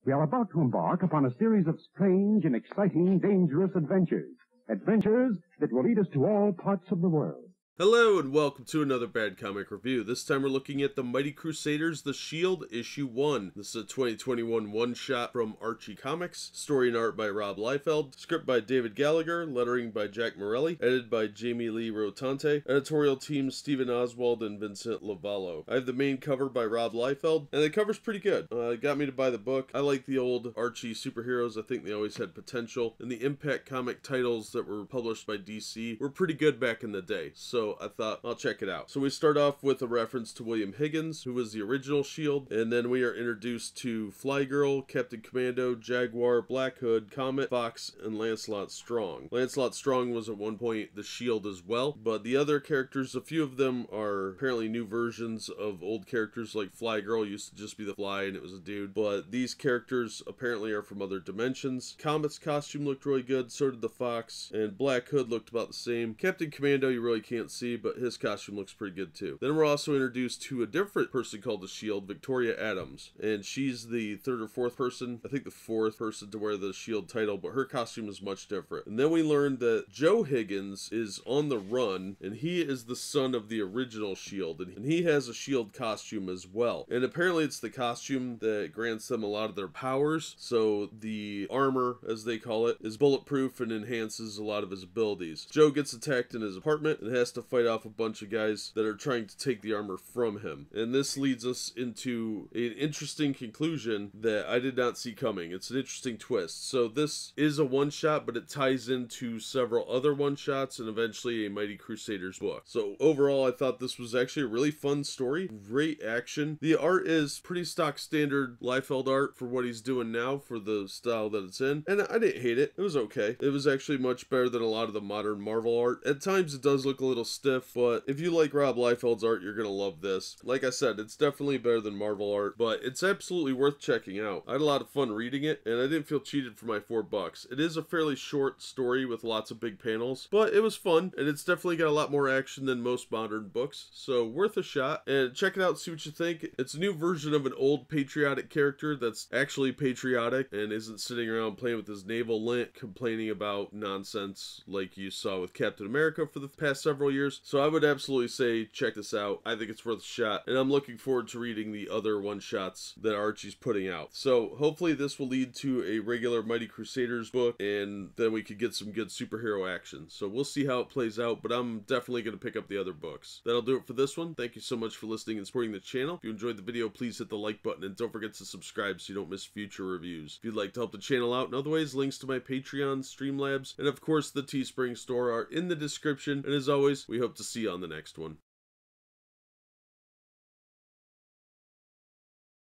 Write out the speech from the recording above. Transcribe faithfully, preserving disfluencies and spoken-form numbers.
We are about to embark upon a series of strange and exciting, dangerous adventures. Adventures that will lead us to all parts of the world. Hello and welcome to another Bad Comic Review. This time we're looking at The Mighty Crusaders, The Shield, Issue one. This is a twenty twenty-one one-shot from Archie Comics. Story and art by Rob Liefeld. Script by David Gallagher. Lettering by Jack Morelli. Edited by Jamie Lee Rotante. Editorial team Stephen Oswald and Vincent Lavallo. I have the main cover by Rob Liefeld, and the cover's pretty good. Uh, it got me to buy the book. I like the old Archie superheroes. I think they always had potential, and the Impact comic titles that were published by D C were pretty good back in the day. So I thought I'll check it out. So we start off with a reference to William Higgins, who was the original Shield, and then we are introduced to Fly Girl, Captain Commando, Jaguar, Black Hood, Comet, Fox, and Lancelot Strong. Lancelot Strong was at one point the Shield as well, but the other characters, a few of them are apparently new versions of old characters, like Fly Girl used to just be the Fly and it was a dude, but these characters apparently are from other dimensions. Comet's costume looked really good, so did the Fox, and Black Hood looked about the same. Captain Commando you really can't see, but his costume looks pretty good too. Then we're also introduced to a different person called the Shield, Victoria Adams, and she's the third or fourth person, I think the fourth person to wear the Shield title, but her costume is much different. And then we learned that Joe Higgins is on the run, and he is the son of the original Shield, and he has a Shield costume as well. And apparently it's the costume that grants them a lot of their powers, so the armor, as they call it, is bulletproof and enhances a lot of his abilities. Joe gets attacked in his apartment and has to fight off a bunch of guys that are trying to take the armor from him. And this leads us into an interesting conclusion that I did not see coming. It's an interesting twist. So this is a one-shot, but it ties into several other one-shots and eventually a Mighty Crusaders book. So overall, I thought this was actually a really fun story. Great action. The art is pretty stock standard Liefeld art for what he's doing now for the style that it's in. And I didn't hate it. It was okay. It was actually much better than a lot of the modern Marvel art. At times it does look a little stiff, but if you like Rob Liefeld's art, you're gonna love this. Like I said, it's definitely better than Marvel art, but it's absolutely worth checking out. I had a lot of fun reading it, and I didn't feel cheated for my four bucks. It is a fairly short story with lots of big panels, but it was fun, and it's definitely got a lot more action than most modern books, so worth a shot. And check it out, see what you think. It's a new version of an old patriotic character that's actually patriotic and isn't sitting around playing with his navel lint, complaining about nonsense like you saw with Captain America for the past several years. So I would absolutely say check this out. I think it's worth a shot, and I'm looking forward to reading the other one-shots that Archie's putting out. So hopefully this will lead to a regular Mighty Crusaders book, and then we could get some good superhero action. So we'll see how it plays out, but I'm definitely going to pick up the other books. That'll do it for this one. Thank you so much for listening and supporting the channel. If you enjoyed the video, please hit the like button, and don't forget to subscribe so you don't miss future reviews. If you'd like to help the channel out in other ways, links to my Patreon, Streamlabs, and of course the Teespring store are in the description, and as always, we hope to see you on the next one.